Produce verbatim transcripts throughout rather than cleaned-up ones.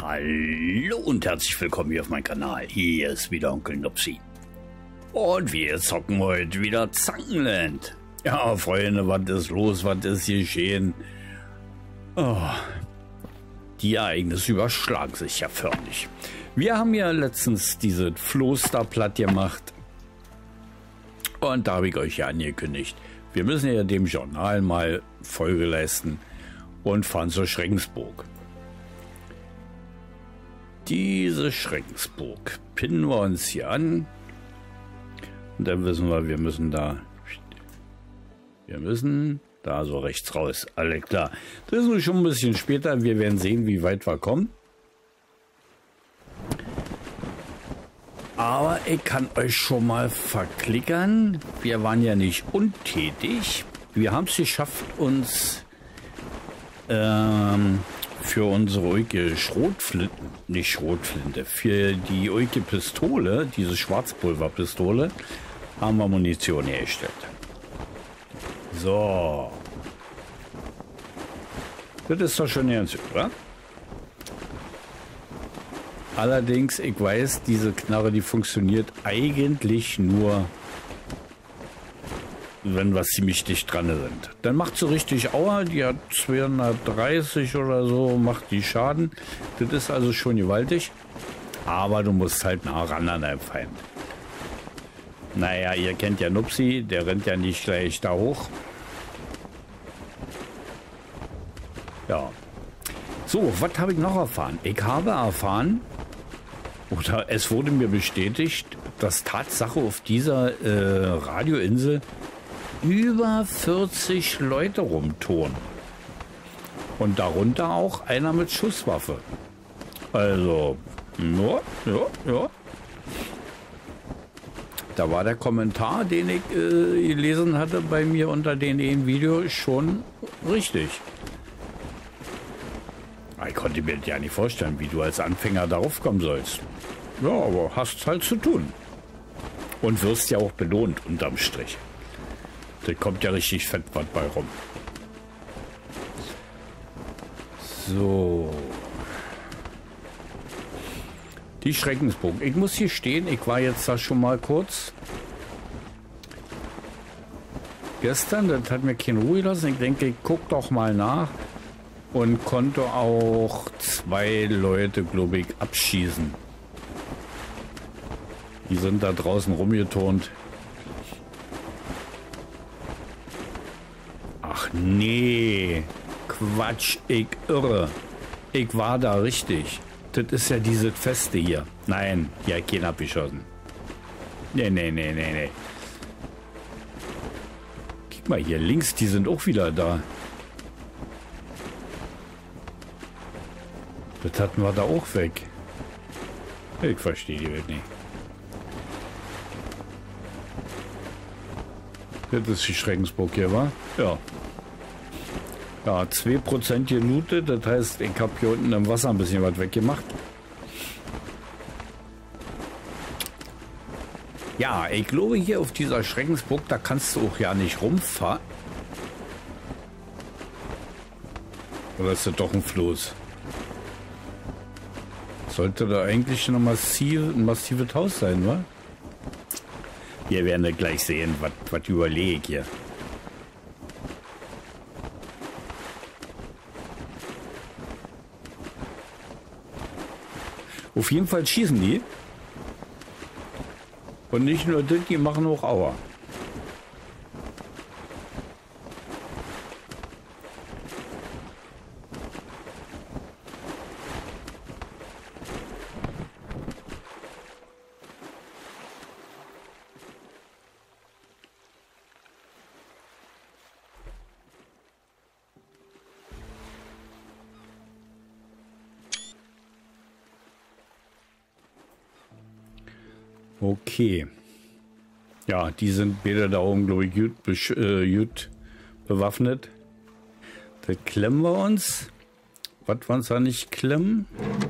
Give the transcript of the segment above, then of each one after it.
Hallo und herzlich willkommen hier auf meinem Kanal. Hier ist wieder Onkel Nupsi. Und wir zocken heute wieder Zankenland. Ja, Freunde, was ist los? Was ist geschehen? Oh, die Ereignisse überschlagen sich ja förmlich. Wir haben ja letztens diese Floß da platt gemacht. Und da habe ich euch ja angekündigt, wir müssen ja dem Journal mal Folge leisten und fahren zur Schreckensburg. Diese Schreckensburg pinnen wir uns hier an. Und dann wissen wir, wir müssen da, wir müssen da so rechts raus. Alle klar. Das ist nun schon ein bisschen später. Wir werden sehen, wie weit wir kommen. Aber ich kann euch schon mal verklickern. Wir waren ja nicht untätig. Wir haben es geschafft, uns ähm, für unsere Euke Schrotflinte, nicht Schrotflinte, für die Euke Pistole, diese Schwarzpulverpistole, haben wir Munition hergestellt. So. Das ist doch schon ganz gut, oder? Allerdings, ich weiß, diese Knarre, die funktioniert eigentlich nur, wenn wir ziemlich dicht dran sind. Dann macht sie richtig Aua, die hat zweihundertdreißig oder so, macht die Schaden. Das ist also schon gewaltig. Aber du musst halt nah ran an deinem Feind. Naja, ihr kennt ja Nupsi, der rennt ja nicht gleich da hoch. Ja. So, was habe ich noch erfahren? Ich habe erfahren, oder es wurde mir bestätigt, dass Tatsache auf dieser äh, Radioinsel über vierzig Leute rumtouren. Und darunter auch einer mit Schusswaffe. Also, ja, ja, ja. Da war der Kommentar, den ich äh, gelesen hatte bei mir unter dem Video, schon richtig. Ich konnte mir ja nicht vorstellen, wie du als Anfänger darauf kommen sollst. Ja, aber hast halt zu tun. Und wirst ja auch belohnt unterm Strich. Da kommt ja richtig fett was bei rum. So. Die Schreckensburg. Ich muss hier stehen, ich war jetzt da schon mal kurz. Gestern, das hat mir keine Ruhe gelassen. Ich denke, ich guck doch mal nach. Und konnte auch zwei Leute, glaube ich, abschießen. Die sind da draußen rumgeturnt. Ach nee, Quatsch, ich irre. Ich war da richtig. Das ist ja diese Feste hier. Nein, ja, keinen abgeschossen. Nee, nee, nee, nee, nee. Guck mal hier links, die sind auch wieder da. Das hatten wir da auch weg. Ich verstehe die Welt nicht. Das ist die Schreckensburg hier, wa? Ja. Ja, zwei Prozent gelootet. Das heißt, ich habe hier unten im Wasser ein bisschen was weggemacht. Ja, ich glaube, hier auf dieser Schreckensburg, da kannst du auch ja nicht rumfahren. Oder ist das doch ein Floß? Sollte da eigentlich noch massiv, ein massives Haus sein, wa? Wir werden ja gleich sehen, was überlege ich hier. Auf jeden Fall schießen die. Und nicht nur das, die machen auch Aua. Okay. Ja, die sind beide da oben, glaube ich, gut, äh, gut bewaffnet. Das klemmen wir uns. Was wir uns da nicht klemmen,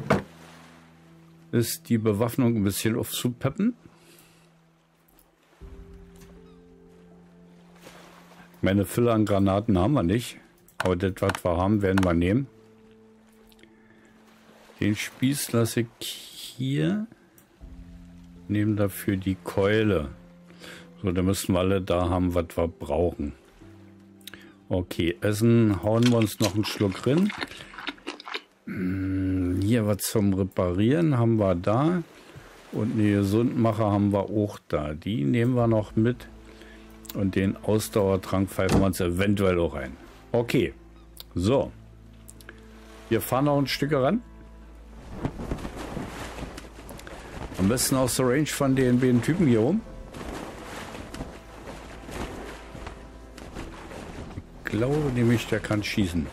ist die Bewaffnung ein bisschen aufzupeppen. Meine Fülle an Granaten haben wir nicht. Aber das, was wir haben, werden wir nehmen. Den Spieß lasse ich hier. Nehmen dafür die Keule. So, dann müssen wir alle da haben, was wir brauchen. Okay, Essen hauen wir uns noch einen Schluck rein. Hier was zum Reparieren haben wir da. Und eine Gesundmacher haben wir auch da. Die nehmen wir noch mit. Und den Ausdauertrank pfeifen wir uns eventuell auch ein. Okay, so. Wir fahren noch ein Stück ran. Am besten aus der Range von den beiden Typen hier rum. Ich glaube nämlich, der kann schießen.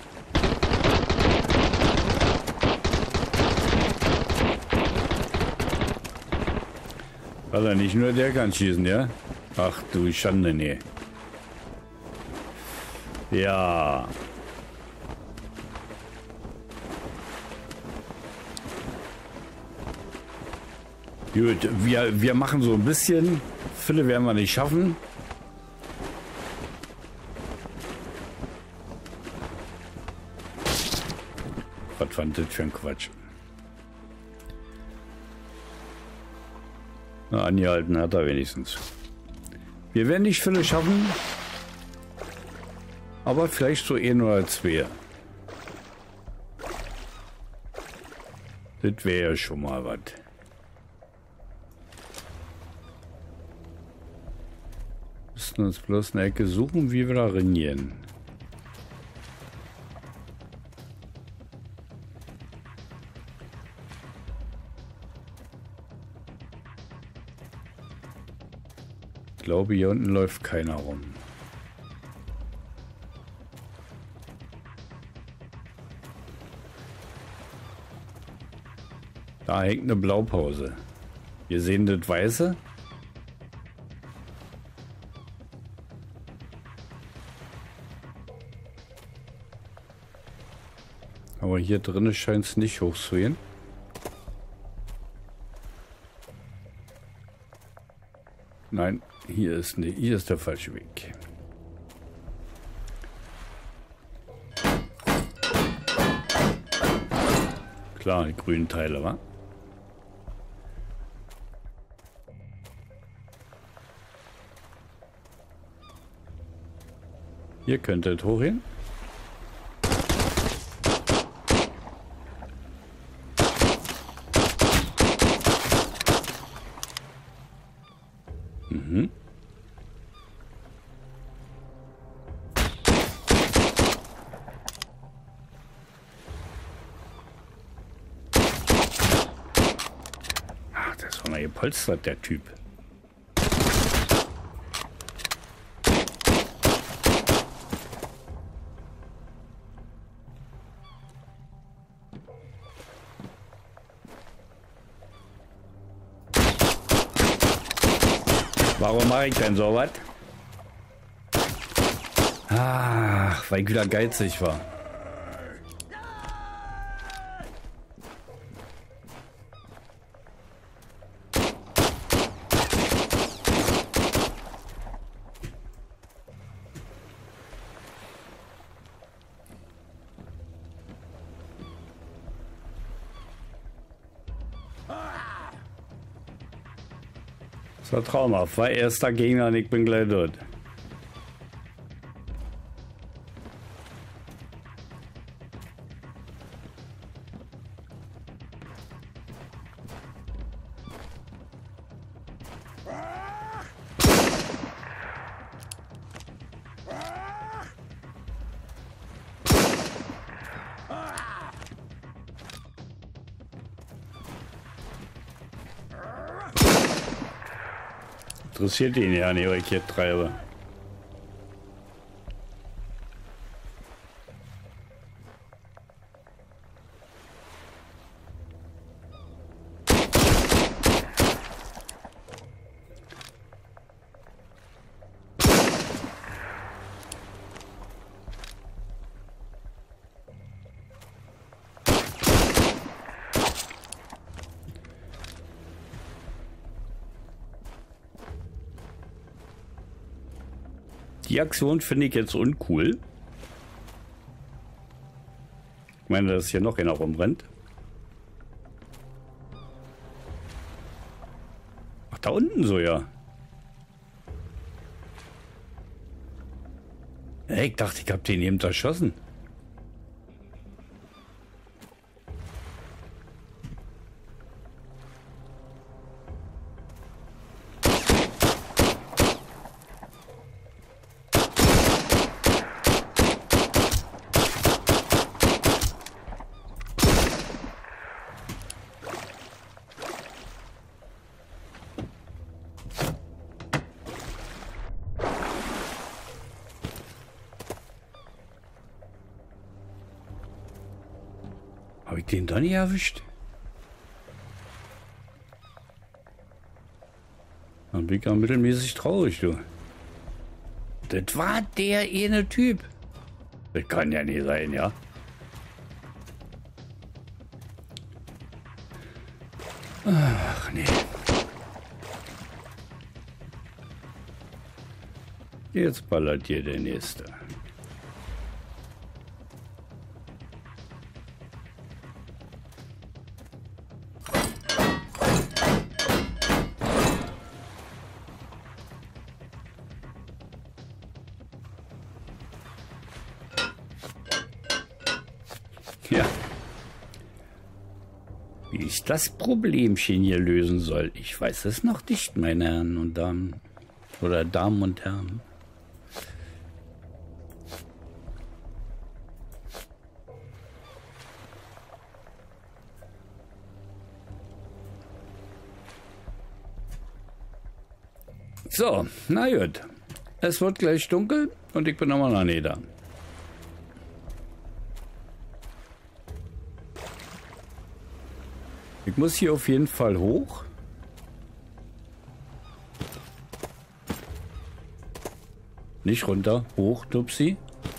Also nicht nur der kann schießen, ja? Ach du Schande, nee. Ja. Gut, wir, wir machen so ein bisschen. Viele werden wir nicht schaffen. Was fand das für ein Quatsch? Na, angehalten hat er wenigstens. Wir werden nicht viele schaffen. Aber vielleicht so ein oder zwei. Das wäre ja schon mal was. Müssen uns bloß eine Ecke suchen, wie wir da reingehen. Ich glaube, hier unten läuft keiner rum. Da hängt eine Blaupause. Wir sehen das Weiße. Aber hier drinnen scheint es nicht hochzugehen. Nein, hier ist, ne, hier ist der falsche Weg. Klar, die grünen Teile, wa? Hier könnte es hochgehen. Mhm. Ach, das war mal gepolstert, der Typ. Warum mache ich denn sowas? Ach, weil ich wieder geizig war. Das war traumhaft. War erster Gegner und ich bin gleich dort. Interessiert ihn ja nicht, was ich hier treibe. Die Aktion finde ich jetzt uncool. Ich meine, dass hier noch einer rumrennt. da unten so, ja? Hey, ich dachte, ich hab den eben erschossen. Habe ich den da nicht erwischt? Dann bin ich ja mittelmäßig traurig, du. Das war der eine Typ. Das kann ja nicht sein, ja? Ach, nee. Jetzt ballert hier der Nächste. Ja. Wie ich das Problemchen hier lösen soll, ich weiß es noch nicht, meine Herren und Damen. Oder Damen und Herren. So, na gut. Es wird gleich dunkel und ich bin nochmal noch nicht da. Ich muss hier auf jeden Fall hoch. Nicht runter, hoch, Dupsi.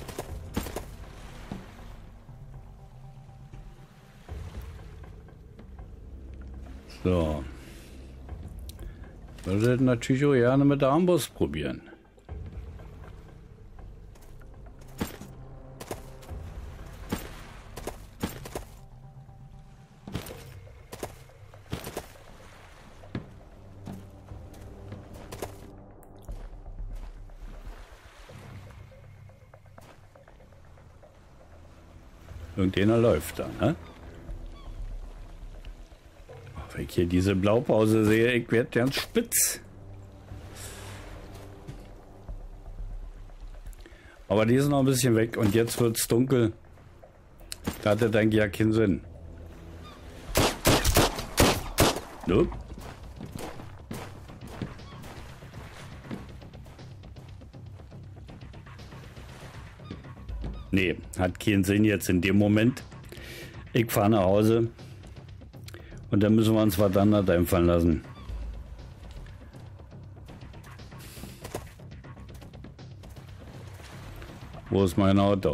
So. Ich würde natürlich auch gerne mit der Armbrust probieren. Irgendeiner läuft da, ne? Wenn ich hier diese Blaupause sehe, ich werde ganz spitz. Aber die ist noch ein bisschen weg und jetzt wird es dunkel. Da hat das eigentlich ja keinen Sinn. Nope. Nee, hat keinen Sinn jetzt in dem Moment. Ich fahre nach Hause und dann müssen wir uns was anderes einfallen lassen. Wo ist mein Auto?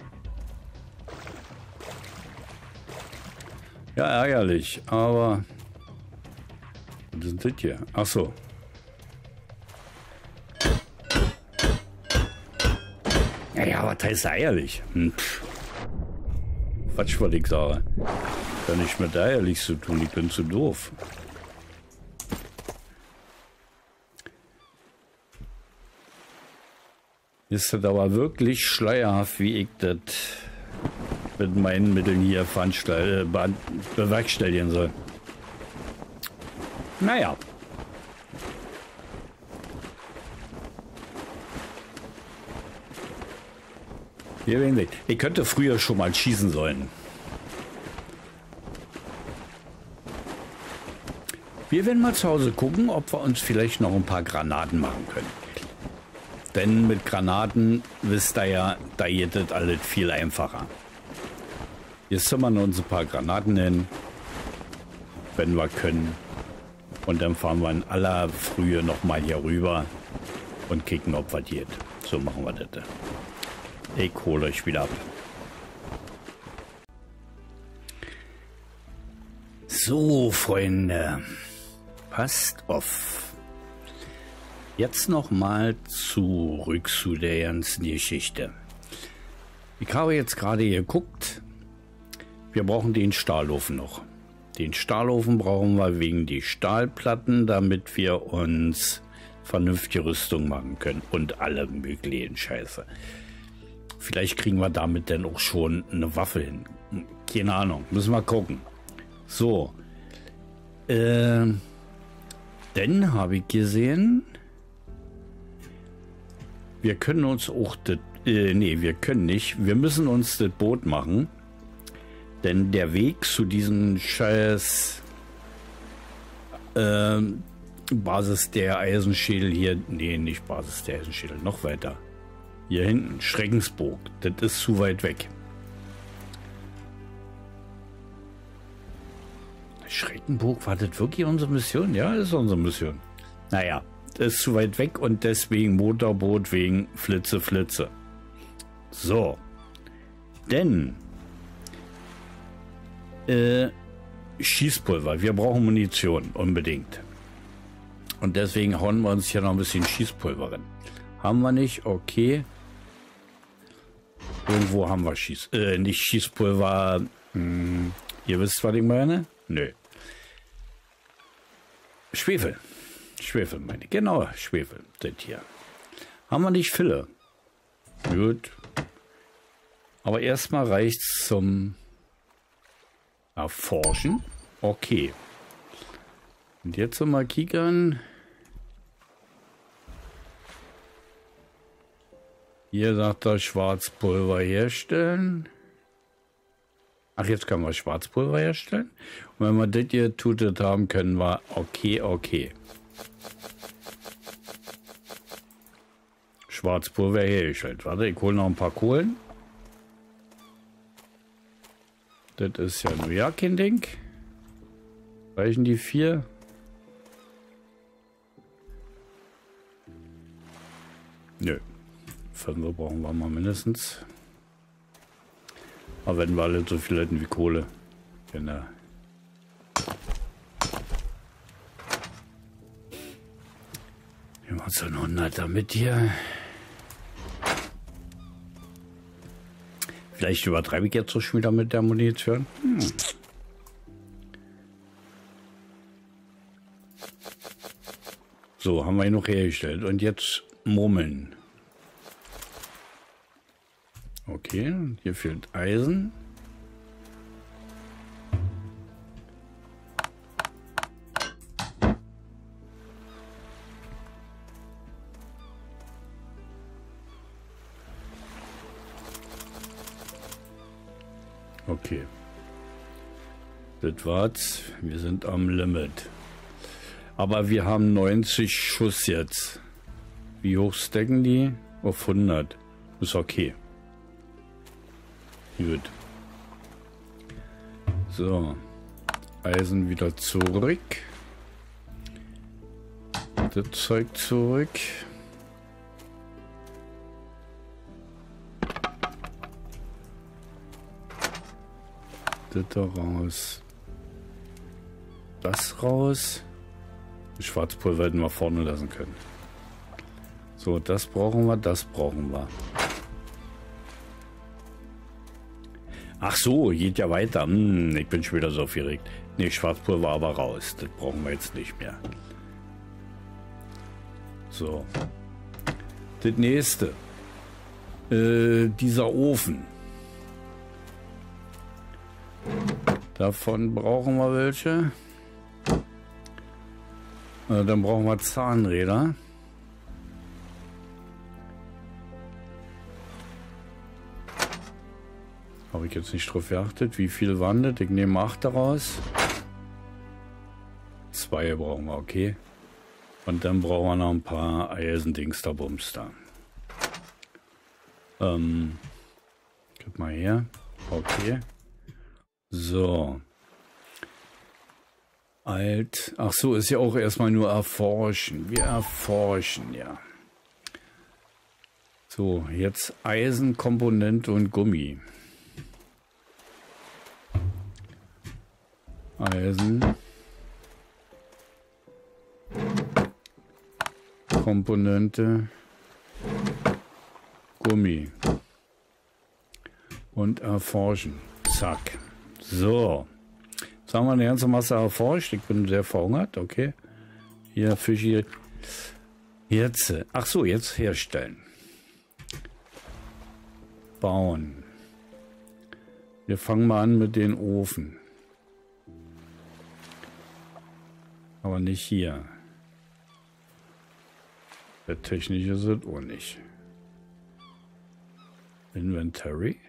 Ja, ärgerlich, aber was ist das hier? Ach so. Ja, was heißt eierlich? Hm. Quatsch, was ich sage. Kann nicht mit eierlich zu tun, ich bin zu doof. Ist das aber wirklich schleierhaft, wie ich das mit meinen Mitteln hier veranstell- be bewerkstelligen soll. Naja. Wir werden sehen. Ich könnte früher schon mal schießen sollen. Wir werden mal zu Hause gucken, ob wir uns vielleicht noch ein paar Granaten machen können. Denn mit Granaten, wisst ihr ja, da geht das alles viel einfacher. Jetzt zimmern wir uns ein paar Granaten hin, wenn wir können. Und dann fahren wir in aller Frühe nochmal hier rüber und kicken, ob was geht. So machen wir das. Ich hole euch wieder ab. So, Freunde. Passt auf. Jetzt nochmal zurück zu der ganzen Geschichte. Ich habe jetzt gerade geguckt. Wir brauchen den Stahlofen noch. Den Stahlofen brauchen wir wegen die Stahlplatten, damit wir uns vernünftige Rüstung machen können. Und alle möglichen Scheiße. Vielleicht kriegen wir damit dann auch schon eine Waffe hin. Keine Ahnung, müssen wir gucken. So. Äh, dann habe ich gesehen, wir können uns auch das, äh, nee, wir können nicht. Wir müssen uns das Boot machen. Denn der Weg zu diesem scheiß äh, Basis der Eisenschädel hier, nee, nicht Basis der Eisenschädel, noch weiter. Hier hinten, Schreckensburg, das ist zu weit weg. Schreckenburg, war das wirklich unsere Mission? Ja, das ist unsere Mission. Naja, das ist zu weit weg und deswegen Motorboot wegen Flitze, Flitze. So. Denn äh, Schießpulver. Wir brauchen Munition, unbedingt. Und deswegen hauen wir uns hier noch ein bisschen Schießpulver rein. Haben wir nicht? Okay. Irgendwo haben wir Schieß... Äh, nicht Schießpulver. Hm, ihr wisst, was ich meine? Nö. Schwefel. Schwefel meine ich. Genau, Schwefel. Das hier. Haben wir nicht viele. Gut. Aber erstmal reicht es zum Erforschen. Okay. Und jetzt mal kickern. Hier sagt er Schwarzpulver herstellen. Ach, jetzt können wir Schwarzpulver herstellen. Und wenn wir das hier tutet haben, können wir... Okay, okay. Schwarzpulver hergestellt. Warte, ich hole noch ein paar Kohlen. Das ist ja nur ja kein Ding. Reichen die vier? Nö. Fünf brauchen wir mal mindestens. Aber wenn wir alle so viel hätten wie Kohle. Genau. Nehmen wir uns so einen Hunderter mit hier. Vielleicht übertreibe ich jetzt so schon wieder mit der Munition. Hm. So, haben wir ihn noch hergestellt. Und jetzt Murmeln. Okay, hier fehlt Eisen. Okay. Das war's. Wir sind am Limit. Aber wir haben neunzig Schuss jetzt. Wie hoch stecken die? Auf hundert. Ist okay. Gut. So. Eisen wieder zurück. Das Zeug zurück. Das da raus. Das raus. Das Schwarzpulver hätten wir vorne lassen können. So, das brauchen wir, das brauchen wir. Ach so, geht ja weiter. Hm, ich bin schon wieder so aufgeregt. Ne, Schwarzpulver aber raus. Das brauchen wir jetzt nicht mehr. So. Das nächste. Äh, dieser Ofen. Davon brauchen wir welche. Äh, dann brauchen wir Zahnräder. Habe ich jetzt nicht drauf geachtet. Wie viel waren das? Ich nehme acht daraus. Zwei brauchen wir, okay. Und dann brauchen wir noch ein paar Eisendings da Bums da. Ähm. Gib mal her. Okay. So. Alt. Ach so, ist ja auch erstmal nur erforschen. Wir erforschen, ja. So, jetzt Eisenkomponente und Gummi. Eisen. Komponente. Gummi. Und erforschen. Zack. So. Jetzt haben wir eine ganze Masse erforscht. Ich bin sehr verhungert, okay. Hier Fische. Jetzt, ach so, jetzt herstellen. Bauen. Wir fangen mal an mit den Ofen. Aber nicht hier. Der technische ist es auch nicht. Inventory.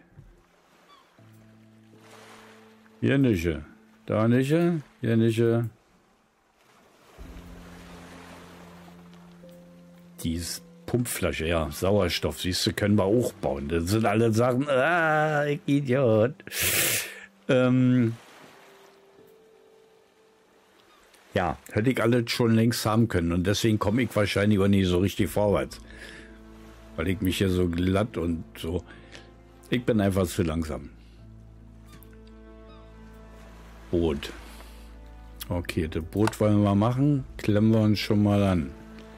Hier nicht. Da nicht. Hier nicht. Die Pumpflasche, ja. Sauerstoff, siehst du, können wir auch bauen. Das sind alle Sachen. Ah, ich Idiot. Ähm. Ja, hätte ich alles schon längst haben können. Und deswegen komme ich wahrscheinlich auch nicht so richtig vorwärts. Weil ich mich hier so glatt und so. Ich bin einfach zu langsam. Boot. Okay, das Boot wollen wir machen. Klemmen wir uns schon mal an.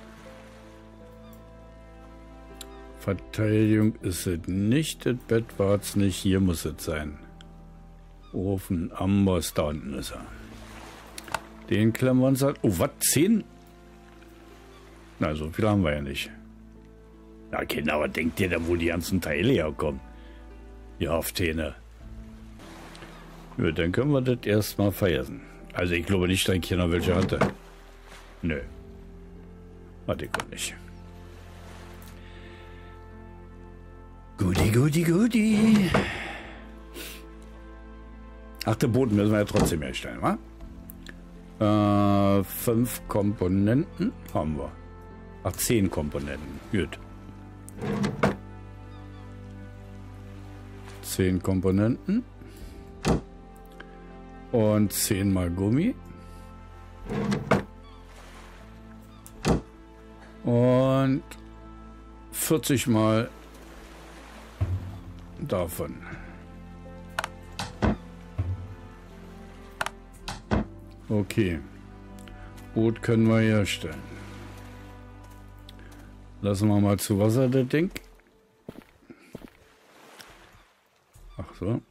Verteidigung ist es nicht. Das Bett war es nicht. Hier muss es sein. Ofen, Amboss, da unten ist er. Den klemmen wir uns an. Oh, was? Zehn? Na, so viel haben wir ja nicht. Na, Kinder, aber denkt ihr da, wo die ganzen Teile herkommen? Ja, auf Täne. Ja, dann können wir das erstmal vergessen. Also ich glaube nicht, dass ich hier noch welche hatte. Nö. Hatte ich auch nicht. Guti, guti, guti. Ach, den Boden müssen wir ja trotzdem herstellen, wa? Äh, fünf Komponenten haben wir. Ach, zehn Komponenten. Gut. Zehn Komponenten. Und zehn mal Gummi. Und vierzig mal davon. Okay. Boot können wir herstellen. Lassen wir mal zu Wasser das Ding. Ach so.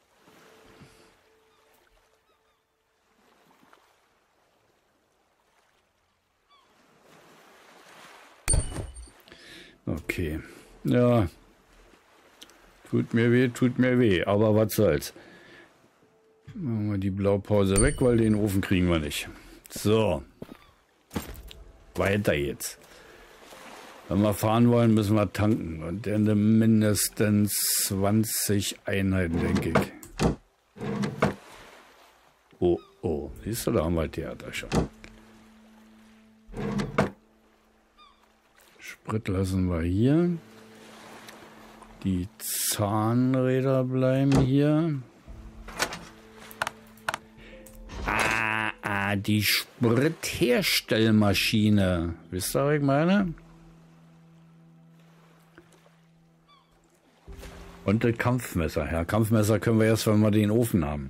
Okay. Ja. Tut mir weh, tut mir weh. Aber was soll's. Machen wir die Blaupause weg, weil den Ofen kriegen wir nicht. So. Weiter jetzt. Wenn wir fahren wollen, müssen wir tanken. Und dann mindestens zwanzig Einheiten, denke ich. Oh, oh. Siehst du, da haben wir Theater schon. Sprit lassen wir hier. Die Zahnräder bleiben hier. Ah, ah, die Spritherstellmaschine. Wisst ihr, was ich meine? Und das Kampfmesser. Ja, Kampfmesser können wir erst, wenn wir den Ofen haben.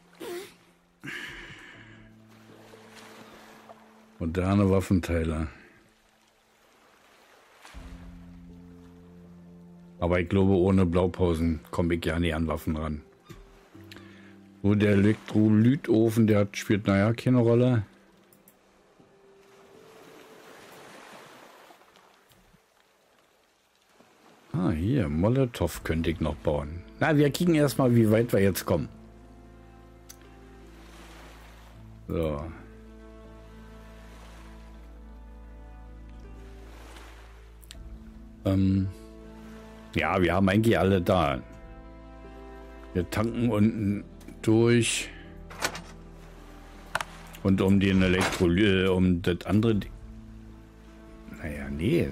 Moderne Waffenteile. Aber ich glaube, ohne Blaupausen komme ich ja nicht an Waffen ran. So, der Elektrolytofen, der hat, spielt naja keine Rolle. Ah, hier, Molotow könnte ich noch bauen. Na, wir kicken erstmal, wie weit wir jetzt kommen. So. Ähm. Ja, wir haben eigentlich alle da. Wir tanken unten durch. Und um den Elektrolyt, um das andere... Naja, nee.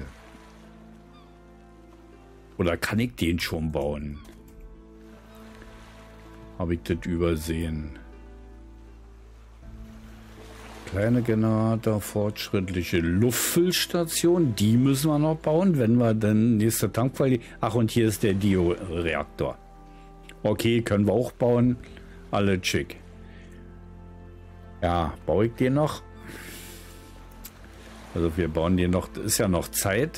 Oder kann ich den schon bauen? Habe ich das übersehen? Kleine Generator, fortschrittliche Luftfüllstation, die müssen wir noch bauen, wenn wir dann nächste Tankqualität. Ach, und hier ist der Dio-Reaktor. Okay, können wir auch bauen. Alle schick. Ja, baue ich den noch? Also wir bauen den noch, das ist ja noch Zeit.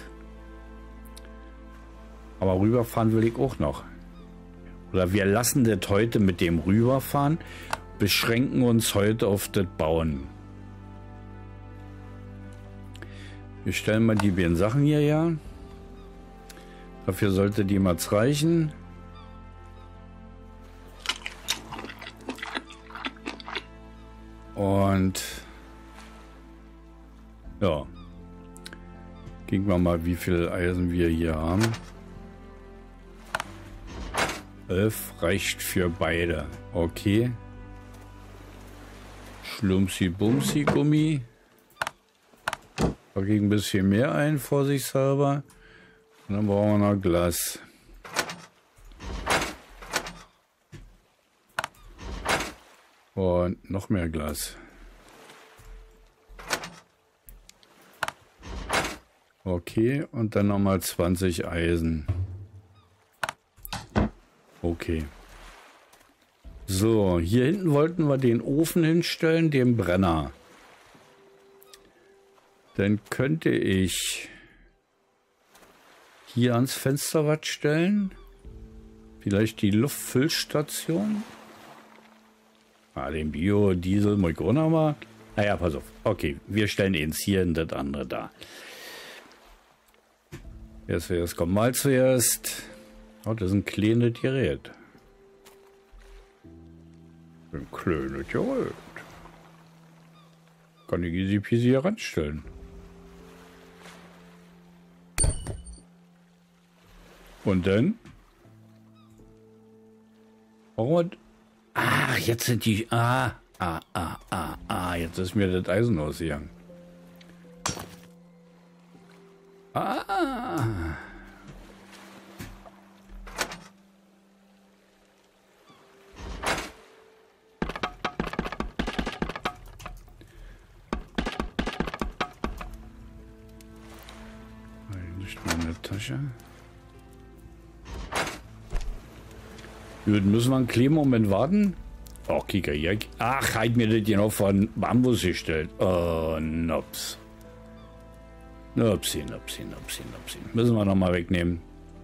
Aber rüberfahren will ich auch noch. Oder wir lassen das heute mit dem rüberfahren. beschränken uns heute auf das Bauen. Wir stellen mal die beiden Sachen hierher. Dafür sollte die Mats reichen. Und ja, gucken wir mal, wie viel Eisen wir hier haben. Elf reicht für beide. Okay. Schlumsi Bumsi Gummi. Packe ich ein bisschen mehr ein, vorsichtshalber. Und dann brauchen wir noch Glas. Und noch mehr Glas. Okay, und dann nochmal zwanzig Eisen. Okay. So, hier hinten wollten wir den Ofen hinstellen, den Brenner. Dann könnte ich hier ans Fenster was stellen. Vielleicht die Luftfüllstation. Ah, den Biodiesel muss ich auch noch mal. Naja, pass auf. Okay, wir stellen ihn hier und das andere da. Wer zuerst kommt, mal zuerst. Oh, das ist ein kleines Gerät. Ein kleines Gerät. Kann ich easy peasy hier ranstellen. Und dann? Warum? Ach, jetzt sind die... Ah, ah, ah, ah, ah, jetzt ist mir das Eisen ausgegangen. Ah. Nicht meine Tasche. Gut, müssen wir einen kleinen Moment warten? Oh, Kika, hier. Ach, halt mir das genau von Bambus gestellt. Oh, Nops. Nopsi, Nopsi, Nopsi, Nopsi. Müssen wir nochmal wegnehmen.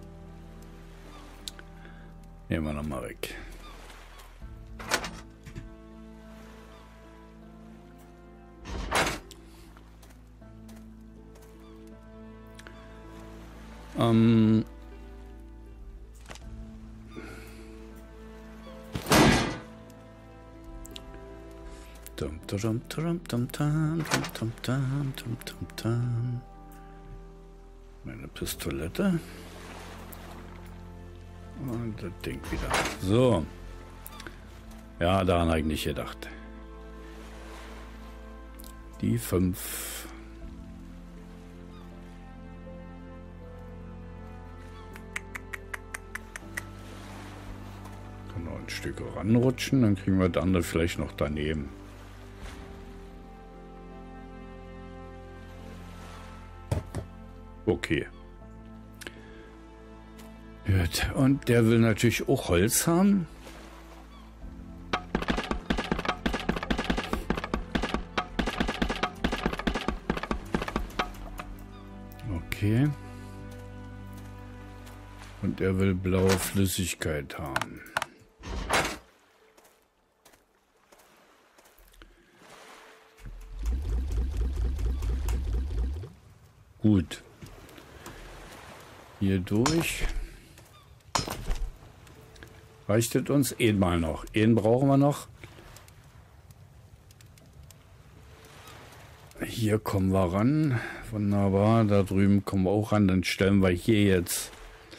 Nehmen wir nochmal weg. Ähm... Dum, dum, dum, dum, dum, dum, dum, dum, dum. Meine Pistolette. Und das Ding wieder. So. Ja, daran habe ich nicht gedacht. Die fünf. Kann noch ein Stück ranrutschen, dann kriegen wir das andere vielleicht noch daneben. Okay. Gut. Und der will natürlich auch Holz haben. Okay. Und er will blaue Flüssigkeit haben. Gut. Hier durch. Reicht es uns? Einen mal noch. Einen brauchen wir noch. Hier kommen wir ran. Wunderbar. Da drüben kommen wir auch ran. Dann stellen wir hier jetzt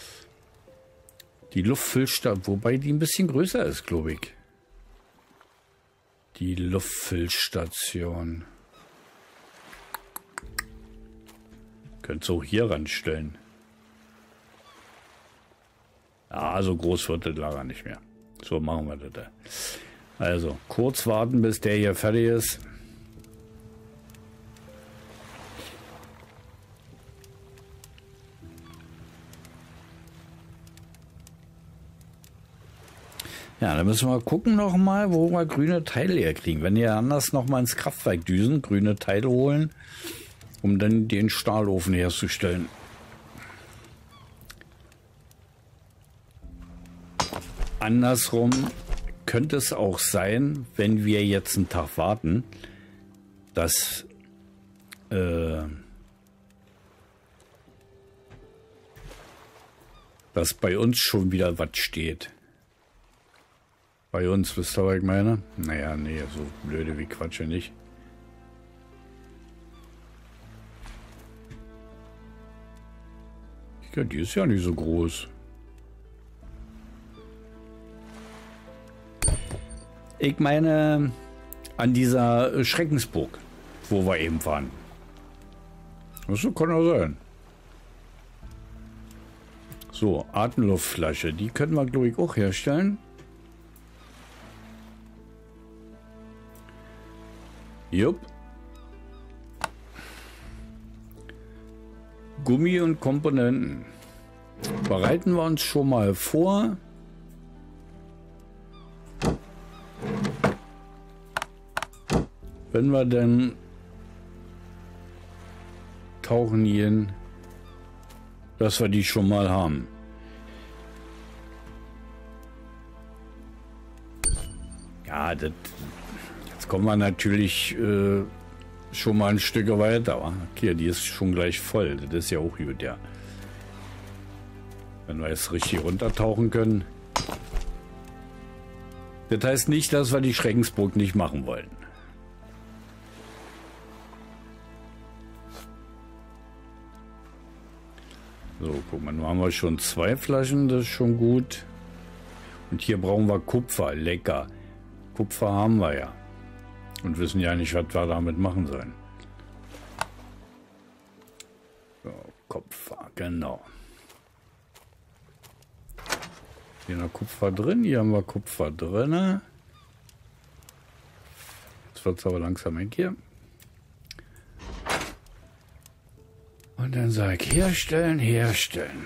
die Luftfüllstation. Wobei die ein bisschen größer ist, glaube ich. Die Luftfüllstation. Könnt ihr auch hier ranstellen. Ja, so groß wird das Lager nicht mehr. So machen wir das. Also, kurz warten, bis der hier fertig ist. Ja, dann müssen wir gucken noch mal, wo wir grüne Teile herkriegen. Wenn ihr anders noch mal ins Kraftwerk düsen, grüne Teile holen, um dann den Stahlofen herzustellen. Andersrum könnte es auch sein, wenn wir jetzt einen Tag warten, dass äh, dass bei uns schon wieder was steht. Bei uns, wisst ihr, was ich meine? Naja, nee, so blöde wie Quatsche nicht. Ja, die ist ja nicht so groß. Ich meine, an dieser Schreckensburg, wo wir eben waren. Das kann auch sein. So, Atemluftflasche, die können wir, glaube ich, auch herstellen. Jupp. Gummi und Komponenten. Bereiten wir uns schon mal vor. Wenn wir denn tauchen gehen, dass wir die schon mal haben. Ja, das, jetzt kommen wir natürlich äh, schon mal ein Stück weiter. Okay, die ist schon gleich voll. Das ist ja auch gut, ja. Wenn wir jetzt richtig runtertauchen können. Das heißt nicht, dass wir die Schreckensburg nicht machen wollen. So, guck mal, nun haben wir schon zwei Flaschen, das ist schon gut. Und hier brauchen wir Kupfer, lecker. Kupfer haben wir ja. Und wissen ja nicht, was wir damit machen sollen. So, Kupfer, genau. Hier noch Kupfer drin, hier haben wir Kupfer drin. Jetzt wird es aber langsam weg hier. Und dann sage ich herstellen, herstellen.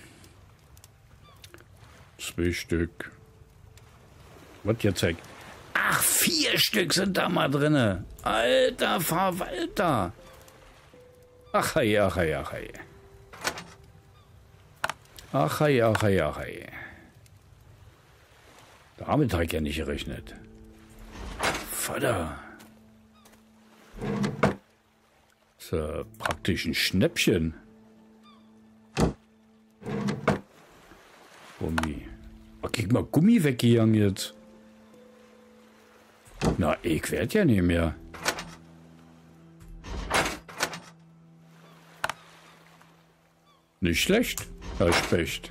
Zwei Stück. Was jetzt weg? Ach, vier Stück sind da mal drinne. Alter Verwalter. Ach hey, ach hey, ach hey. Ach hey, ach hey, ach hey. Damit habe ich ja nicht gerechnet. Vater. Das ist ja praktisch ein Schnäppchen. Gummi. Oh, krieg mal Gummi weggegangen jetzt. Na, ich werd ja nicht mehr. Nicht schlecht, Herr Specht.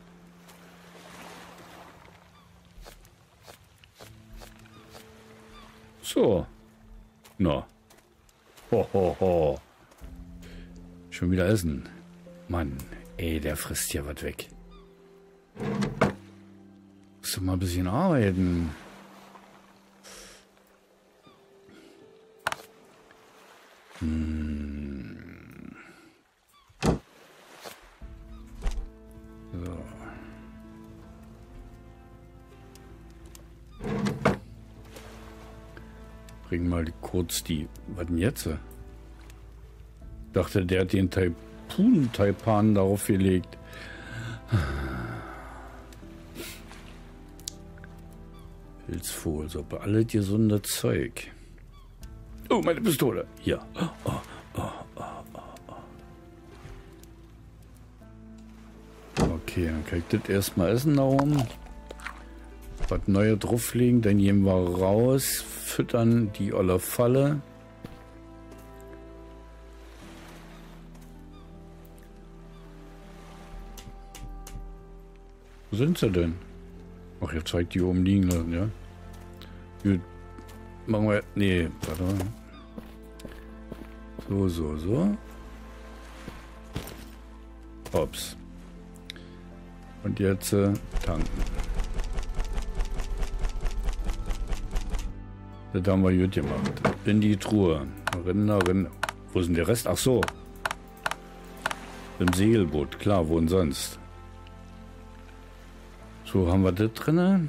So. Na. Ho, ho, ho. Schon wieder essen. Mann, ey, der frisst ja was weg. Muss doch mal ein bisschen arbeiten. Hm. So. Bring mal kurz die... Was denn jetzt? Dachte, der hat den Taipun-Taipan darauf gelegt. Pilzvogelsuppe, alles gesunde Zeug. Oh, meine Pistole. Hier. Oh, oh, oh, oh, oh. Okay, dann kann ich das erstmal essen da oben. Was Neues drauflegen, dann gehen wir raus, füttern die olle Falle. Wo sind sie denn? Ach, jetzt zeigt die oben liegen lassen, ja? Gut. Machen wir... Nee, warte mal. So, so, so. Ups. Und jetzt äh, tanken. Das haben wir gut gemacht. In die Truhe. Rinder, Rinder. Wo ist denn der Rest? Ach so. Im Segelboot. Klar, wo denn sonst? So, haben wir das drin.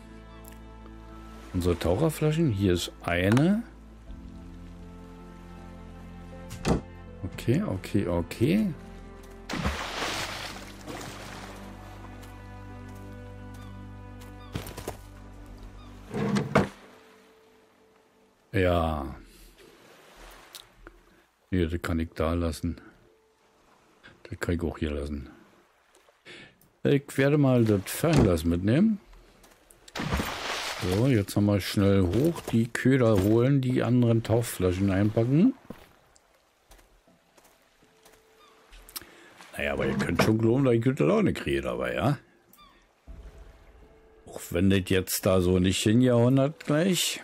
Unsere Taucherflaschen. Hier ist eine. Okay, okay, okay. Ja. Hier, das kann ich da lassen. Das kann ich auch hier lassen. Ich werde mal das Fernglas mitnehmen. So, jetzt nochmal schnell hoch die Köder holen, die anderen Tauchflaschen einpacken. Naja, aber ihr könnt schon glauben, da ich das auch nicht kriege dabei, ja? Auch wenn das jetzt da so nicht hingehauen hat gleich.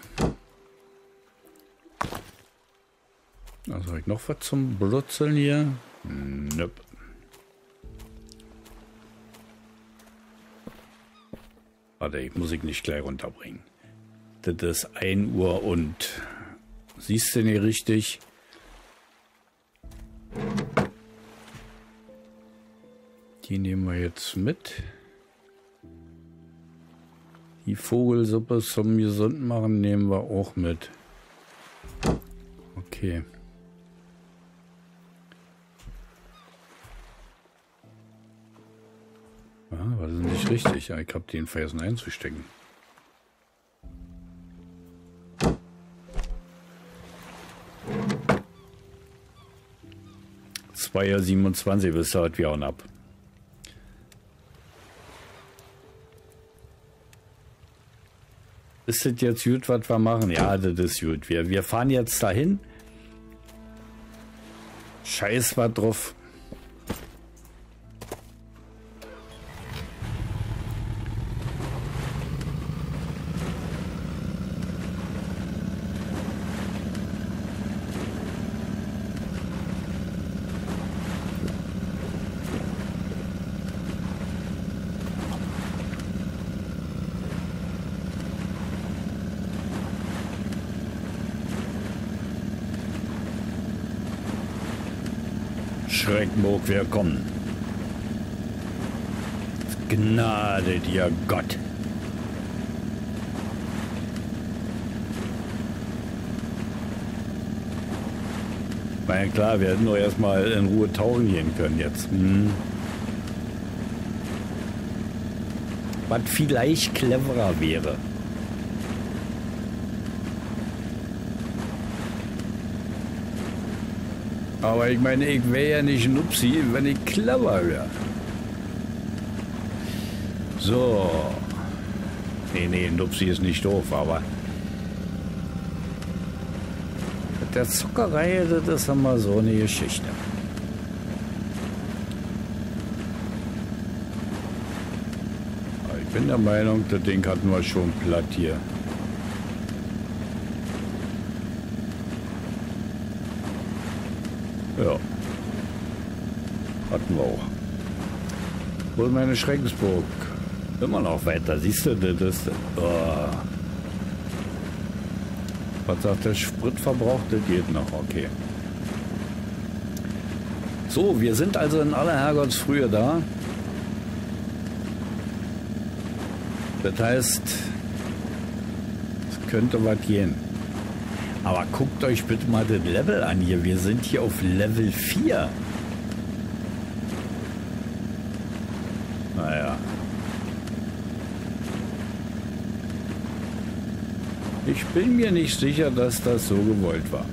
Also habe ich noch was zum Blutzeln hier? Nope. Warte, ich muss ich nicht gleich runterbringen. Das ist ein Uhr und... Siehst du nicht richtig? Die nehmen wir jetzt mit. Die Vogelsuppe zum Gesundmachen nehmen wir auch mit. Okay. Ah, war das nicht richtig? Ja, ich habe den vergessen einzustecken. zwei Uhr siebenundzwanzig bis heute wir hauen ab. Ist das jetzt gut, was wir machen? Ja, das ist gut. Wir, wir fahren jetzt dahin. Scheiß was drauf. Schreckenburg, wir kommen. Gnade dir Gott. Na ja, klar, wir hätten doch erstmal in Ruhe tauchen gehen können jetzt. Hm. Was vielleicht cleverer wäre. Aber ich meine, ich wäre ja nicht ein Nupsi, wenn ich clever wäre. So. Nee, nee, ein Nupsi ist nicht doof, aber... Mit der Zuckerei, das ist immer so eine Geschichte. Aber ich bin der Meinung, das Ding hatten wir schon platt hier. Ja. Hatten wir auch. Wo ist meine Schreckensburg? Immer noch weiter. Siehst du, das ist... Oh. Was sagt der Spritverbrauch? Das geht noch. Okay. So, wir sind also in aller Herrgottsfrühe da. Das heißt, es könnte was gehen. Aber guckt euch bitte mal das Level an hier. Wir sind hier auf Level vier. Naja. Ich bin mir nicht sicher, dass das so gewollt war.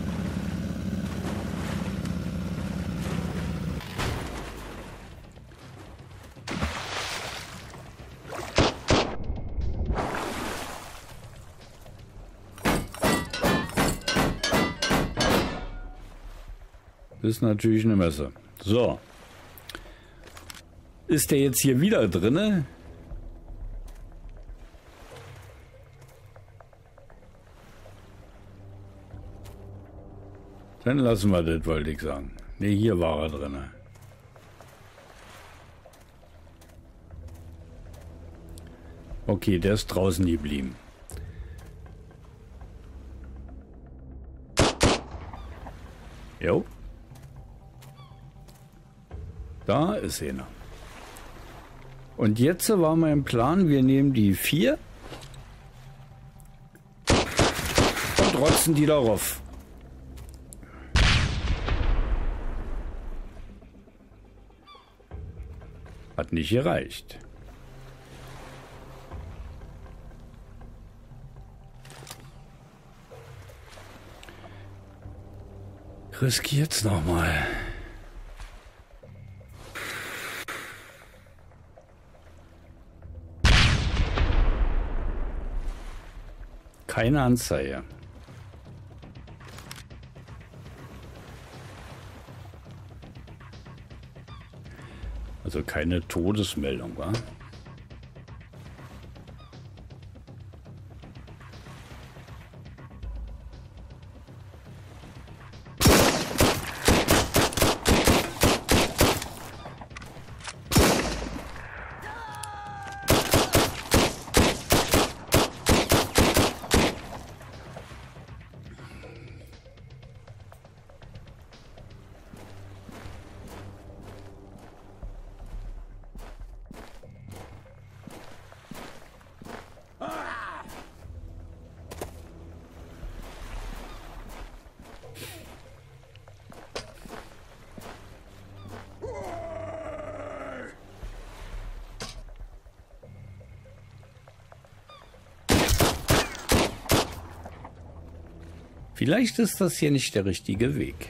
Das ist natürlich eine Messe. So. Ist der jetzt hier wieder drinne? Dann lassen wir das, wollte ich sagen. Ne, hier war er drinne. Okay, der ist draußen geblieben. Jo. Da ist einer. Und jetzt war mein Plan, wir nehmen die vier und rotzen die darauf. Hat nicht gereicht. Riskiert's nochmal. Keine Anzeige. Also keine Todesmeldung, wa? Vielleicht ist das hier nicht der richtige Weg.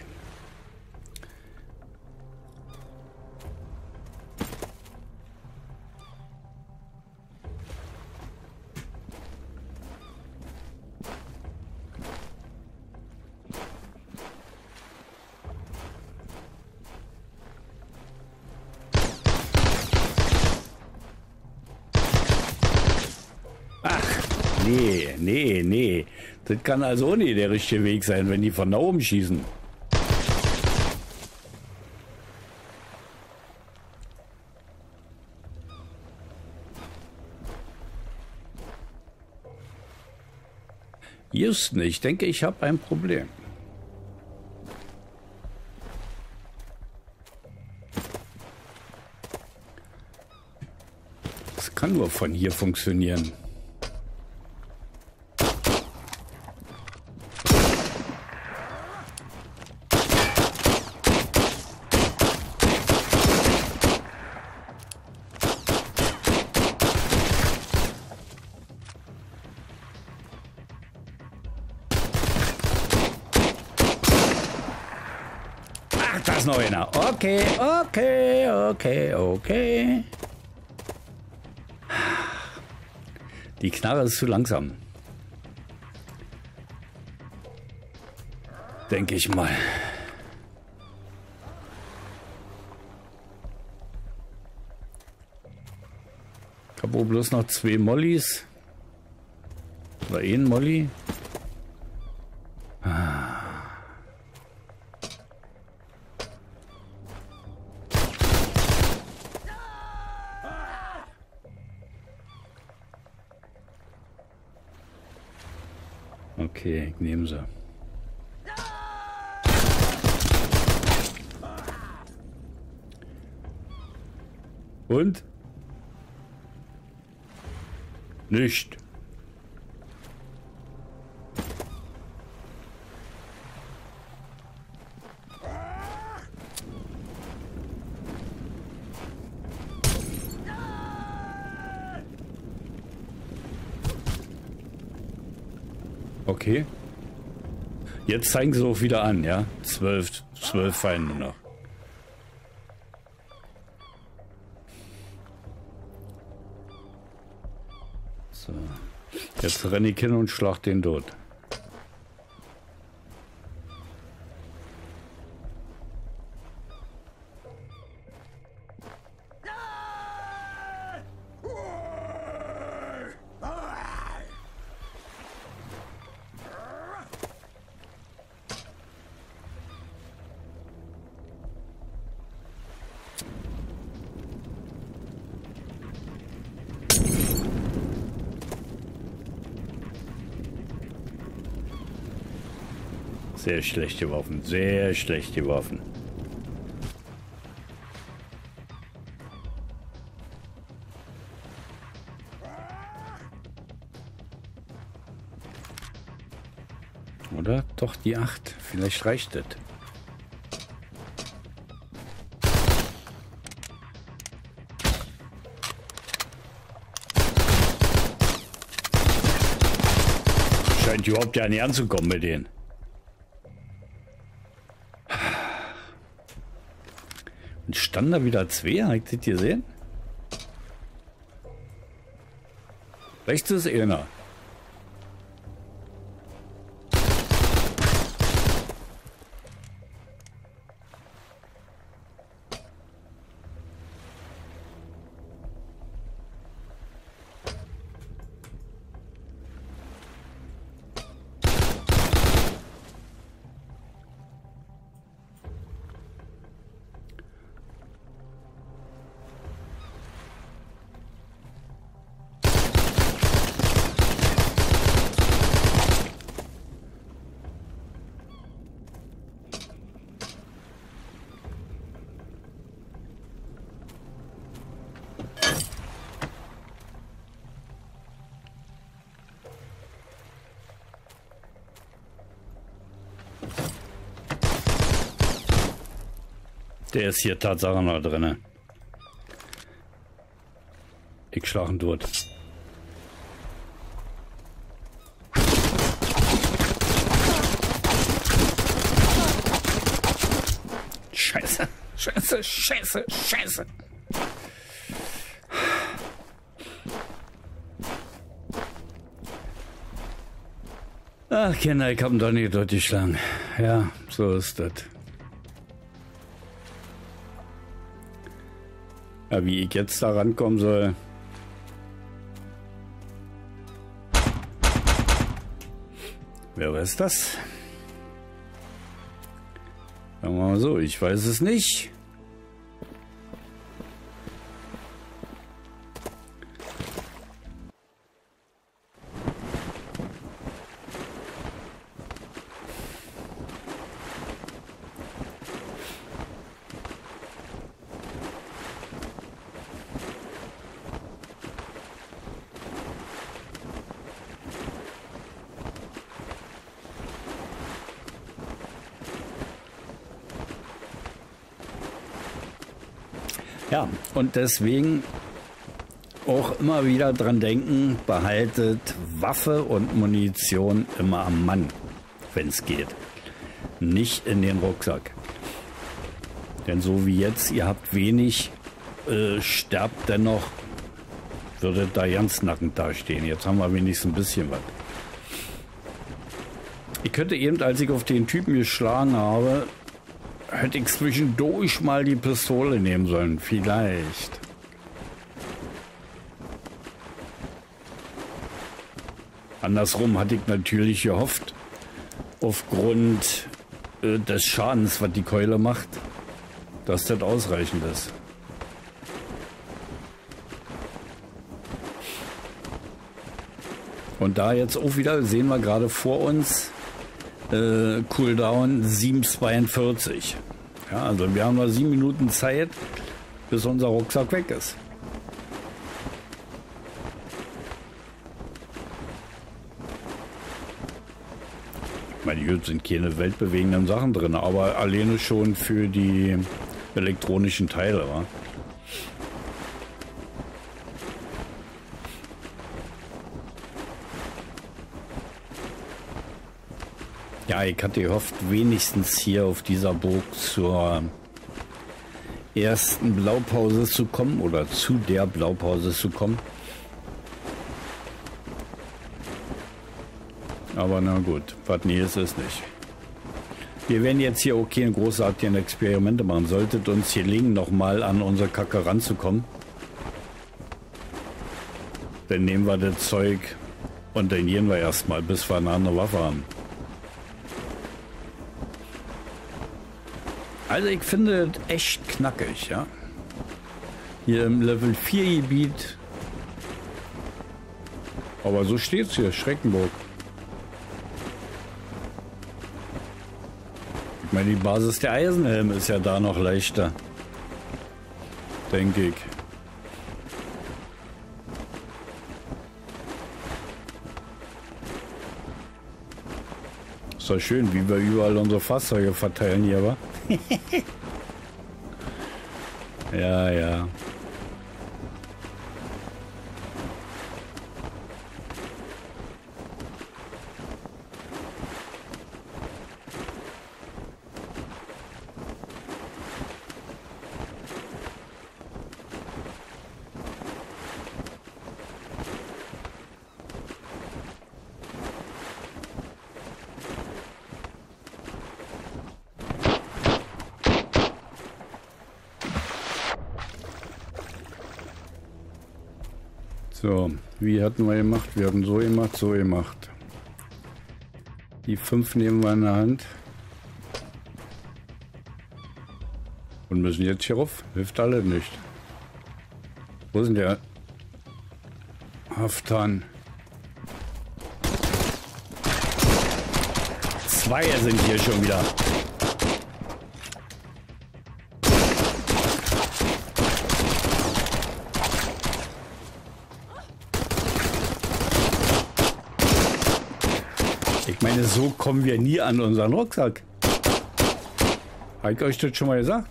Ach, nee, nee, nee. Das kann also auch nicht der richtige Weg sein, wenn die von da oben schießen. Just nicht. Ich denke, ich habe ein Problem. Das kann nur von hier funktionieren. Da ist noch einer. Okay, okay, okay, okay. Die Knarre ist zu langsam. Denke ich mal. Ich habe wohl bloß noch zwei Mollys. Oder ein Molly. Okay, ich nehme sie. Und? Nicht. Okay. Jetzt zeigen sie auch wieder an, ja? Zwölf, zwölf Feinde noch. So. Jetzt renne ich hin und schlag den tot. Sehr schlechte Waffen, sehr schlechte Waffen. Oder? Doch die acht. Vielleicht reicht das. Scheint überhaupt ja nicht anzukommen mit denen. Und stand da wieder zwei, habt ihr das gesehen? Rechts ist einer. Der ist hier Tatsache noch drin. Ich schlag ihn tot. Scheiße, scheiße, scheiße, scheiße. Ach, Kinder, ich hab ihn doch nicht durchgeschlagen. Ja, so ist das. Ja, wie ich jetzt da rankommen soll. Wer weiß das? Sagen wir mal so, ich weiß es nicht. Ja, und deswegen auch immer wieder dran denken, behaltet Waffe und Munition immer am Mann, wenn es geht. Nicht in den Rucksack. Denn so wie jetzt, ihr habt wenig, äh, sterbt dennoch, würdet da ganz nackend dastehen. Jetzt haben wir wenigstens ein bisschen was. Ich könnte eben, als ich auf den Typen geschlagen habe, hätte ich zwischendurch mal die Pistole nehmen sollen. Vielleicht. Andersrum hatte ich natürlich gehofft, aufgrund äh, des Schadens, was die Keule macht, dass das ausreichend ist. Und da jetzt auch wieder, sehen wir gerade vor uns, Äh, Cooldown sieben zweiundvierzig. Ja, also wir haben noch sieben Minuten Zeit, bis unser Rucksack weg ist. Ich meine, hier sind keine weltbewegenden Sachen drin, aber alleine schon für die elektronischen Teile, wa? Ja, ich hatte gehofft, wenigstens hier auf dieser Burg zur ersten Blaupause zu kommen oder zu der Blaupause zu kommen. Aber na gut, was nie ist, ist nicht. Wir werden jetzt hier auch keine großartigen Experimente machen. Solltet uns hier liegen, nochmal an unsere Kacke ranzukommen, dann nehmen wir das Zeug und trainieren wir erstmal, bis wir eine andere Waffe haben. Also ich finde es echt knackig, ja. Hier im Level vier Gebiet. Aber so steht es hier, Schreckenburg. Ich meine, die Basis der Eisenhelme ist ja da noch leichter. Denke ich. Ist doch schön, wie wir überall unsere Fahrzeuge verteilen hier, wa? Ja, ja. So, wie hatten wir gemacht? Wir haben so gemacht, so gemacht. Die fünf nehmen wir in der Hand. Und müssen jetzt hier rauf. Hilft alle nicht. Wo ist denn der Haftan? Zwei sind hier schon wieder. Ich meine, so kommen wir nie an unseren Rucksack. Habe ich euch das schon mal gesagt?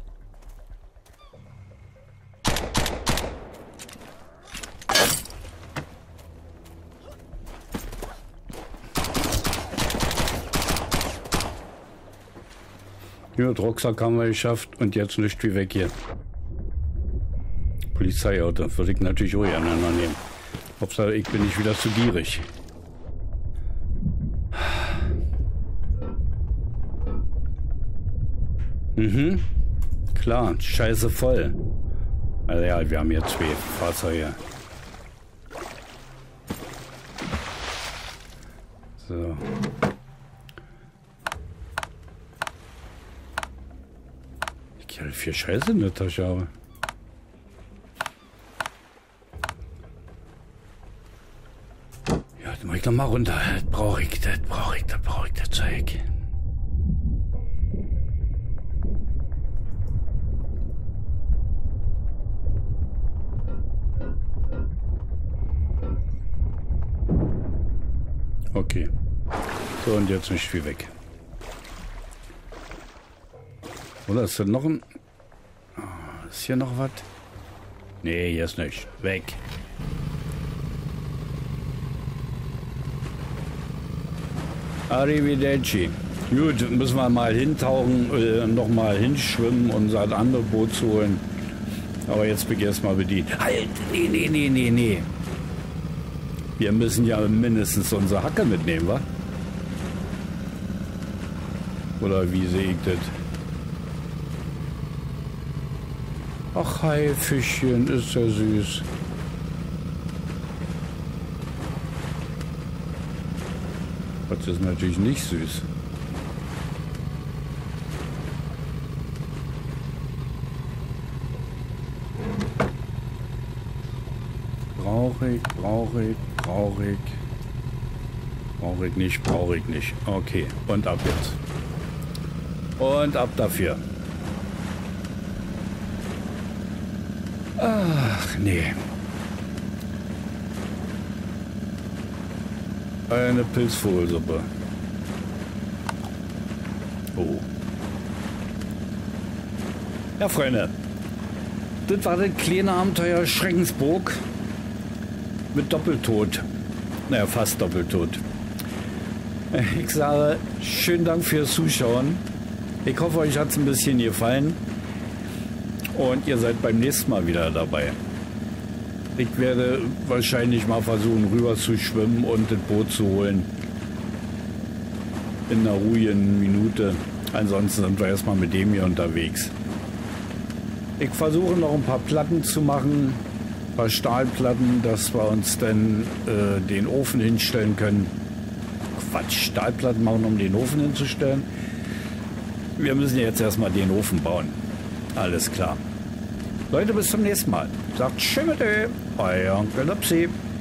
Ja, den Rucksack haben wir geschafft und jetzt nicht wie weg hier. Polizeiauto würde ich natürlich auch gerne nehmen. Hauptsache, ich bin nicht wieder zu gierig. Mhm. Klar, scheiße voll. Also ja, wir haben hier zwei Fahrzeuge. So. Ich habe viel Scheiße in der Tasche habe. Ja, dann mach ich noch mal runter. Das brauche ich, das brauche ich, das brauche ich, das Zeug. Okay. So, und jetzt nicht viel weg. Oder ist da noch ein... Oh, ist hier noch was? Nee, hier ist nicht. Weg. Arrivederci. Gut, müssen wir mal hintauchen, äh, nochmal hinschwimmen und um ein anderes Boot zu holen. Aber jetzt bin ich erstmal bedient. Halt! Nee, nee, nee, nee, nee. Wir müssen ja mindestens unsere Hacke mitnehmen, wa? Oder wie sehe ich das? Ach, Haifischchen, ist ja süß. Das ist natürlich nicht süß. Brauche ich, brauche ich, brauche ich. Brauche ich nicht, brauche ich nicht. Okay, und ab jetzt. Und ab dafür. Ach, nee. Eine Pilzvogelsuppe. Oh. Ja, Freunde. Das war das kleine Abenteuer Schreckensburg. Mit Doppeltod. Naja, fast Doppeltod. Ich sage, schönen Dank fürs Zuschauen. Ich hoffe, euch hat es ein bisschen gefallen. Und ihr seid beim nächsten Mal wieder dabei. Ich werde wahrscheinlich mal versuchen, rüber zu schwimmen und das Boot zu holen. In einer ruhigen Minute. Ansonsten sind wir erstmal mit dem hier unterwegs. Ich versuche noch ein paar Platten zu machen. Ein paar Stahlplatten, dass wir uns dann äh, den Ofen hinstellen können. Quatsch, Stahlplatten machen, um den Ofen hinzustellen. Wir müssen jetzt erstmal den Ofen bauen. Alles klar. Leute, bis zum nächsten Mal. Sagt tschüss mit euer Onkel Nupsi.